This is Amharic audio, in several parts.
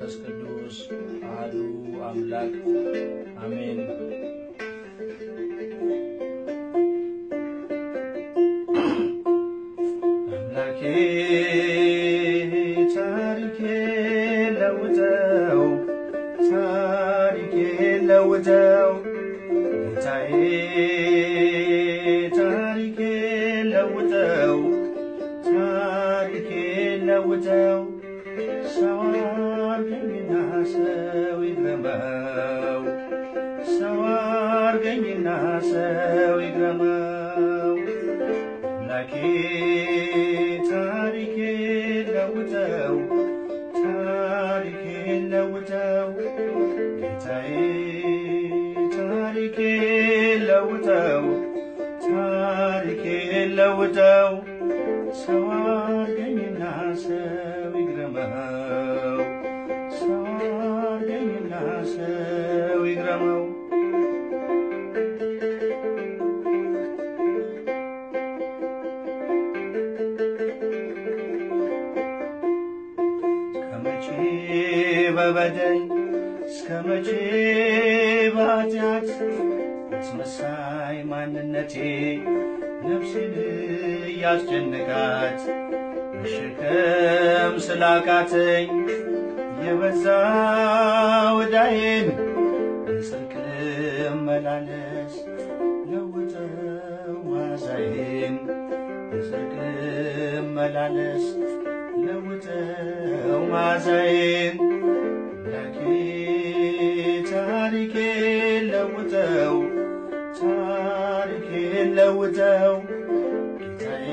መንፈስ ቅዱስ አሐዱ አምላክ አሜን። አምላኬ ታሪኬ ለውጠው ታሪኬ ለውጠው ጌታዬ ታሪኬ ለውጠው ታሪኬ ለውጠው ሰው አርገኝና ሰው ይግረመው ሰው አርገኝና ሰው ይግረመው አምላኬ ታሪኬ ለውጠው ታሪኬ ለውጠው ጌታዬ ታሪኬ ለውጠው ታሪኬ ለውጠው ሰው አርገኝና ሰው ይግረመው ሰው አርገኝና ሰው ይግረመው እስከመቼ በበደል እስከመቼ በኃጢአት አስመሳይ ማንነቴ ነፍሴን እያስጨነቃት መሸከም ስላቃተኝ የበዛ ዕዳዬን በጽድቅ መላለስ ለውጠው መዓዛዬን በጽድቅ መላለስ ለውጠው መዓዛዬን አምላኬ ታሪኬ ለውጠው ታሪኬ ለውጠው ጌታዬ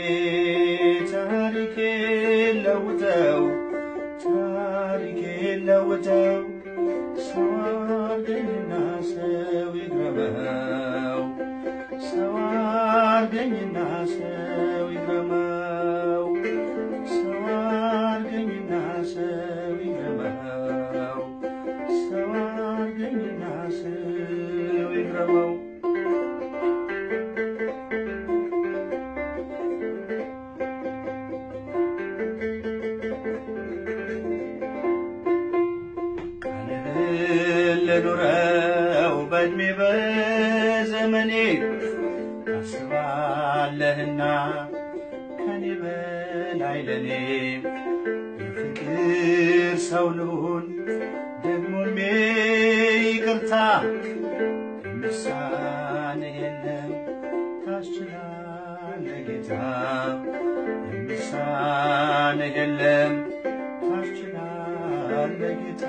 ታሪኬ ለውጠው ታሪኬ ለውጠው ሰው አርገኝና ሰው ይግረመው ሰው አርገኝና ሰው ይግረመው ሰው አርገኝና ሰው ይግረመው ሰው አርገኝና ሰው ይግረመው ልኑረው በዕድሜ በዘመኔ ታስባለህና ከኔ በላይ ለኔ የፍቅር ሰው ልሁን ደግሞም ይቅርታ የሚሳንህ የለም ታስችላለህ ጌታ የሚሳንህ የለም ታስችላለህ ጌታ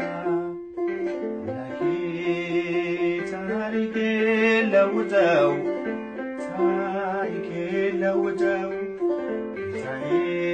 ታሪኬ ለውጠው ታሪኬ ለውጠው ጌታዬ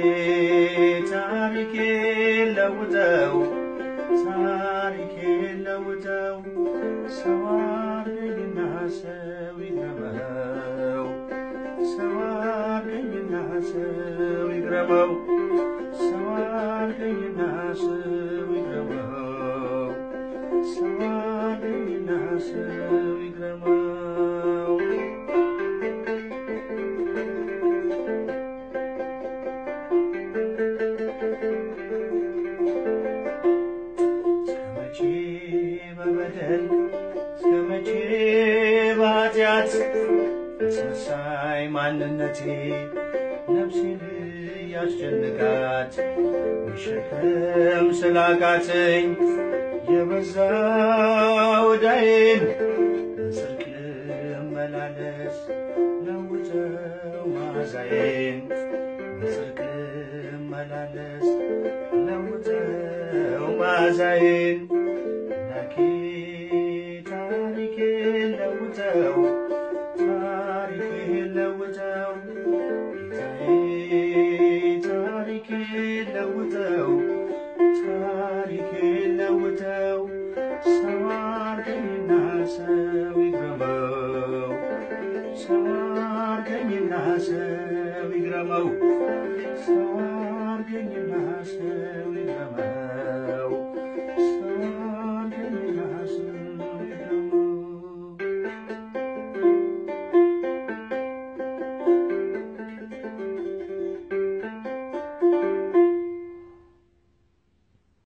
ታሪኬ ለውጠው ታሪኬ ለውጠው ሰው አርገኝና ሰው ይግረመው ሰው አርገኝና ሰው ይግረመው ሰው አርገኝና ሰው ይግረመው ሰው አርገኝና ሰው ይግረመው እስከመቼ በበደል እስከመቼ በኃጢአት አስመሳይ ማንነቴ ነፍሴን እያስጨነቃት መሸከም ስላቃተኝ የበዛ ዕዳዬን በጽድቅ መላለስ ለውጠው መዓዛዬን በጽድቅ መላለስ ለውጠው መዓዛዬን አምላኬ ታሪኬ ለውጠው ታሪኬ ለውጠው ጌታዬ ታሪኬ ለውጠው ታሪኬ ለውጠው ሰው አርገኝና ሰው ይግረመው ሰው አርገኝና ሰው ይግረመው ሰው